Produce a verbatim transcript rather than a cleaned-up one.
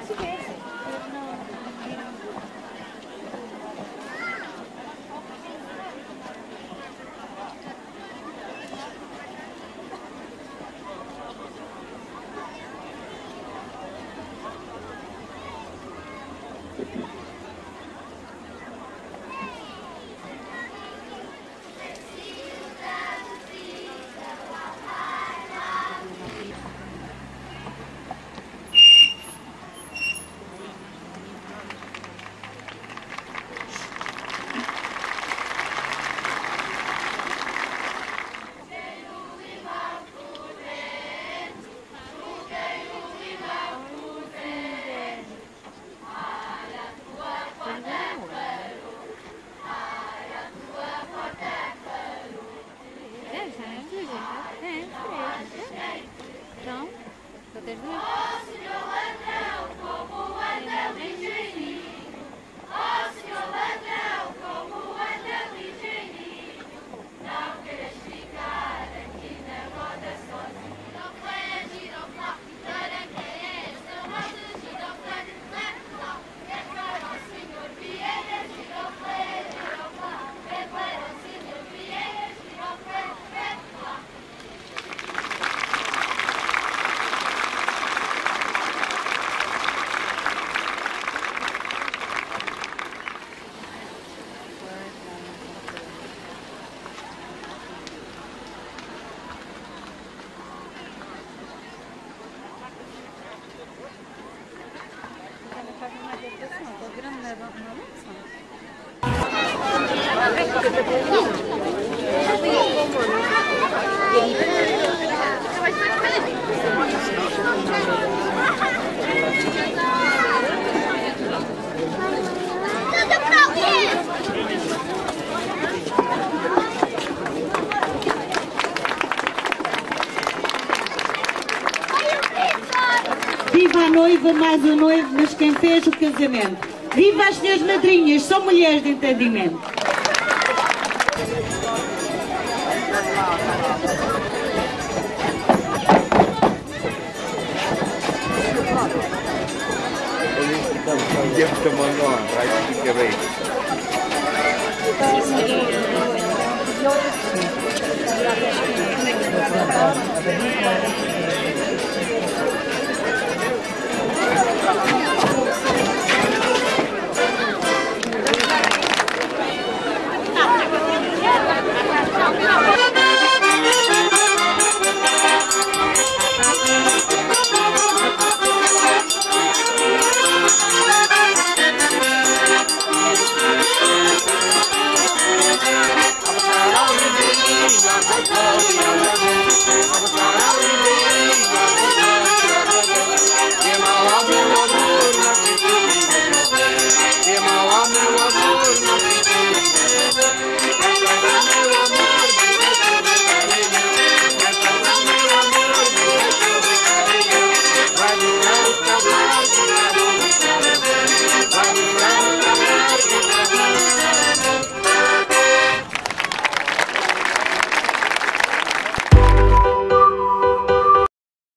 Então, só tens de ver. Ó Senhor ladrão, como anda ligeirinho. Ó Senhor ladrão, como anda ligeirinho. Não queres ficar aqui na roda sozinho. Girofleia, giroflá, taranqueias, não roda giroflá, giroflá. É para o Senhor Vieira, girofleia, giroflá. É para o Senhor Vieira, girofleia, giroflá. Estou virando na lança. Viva a noiva, mais o noivo, mas quem fez o casamento. Viva as senhoras madrinhas, são mulheres de entendimento. Dia teman-teman, right tiga baik.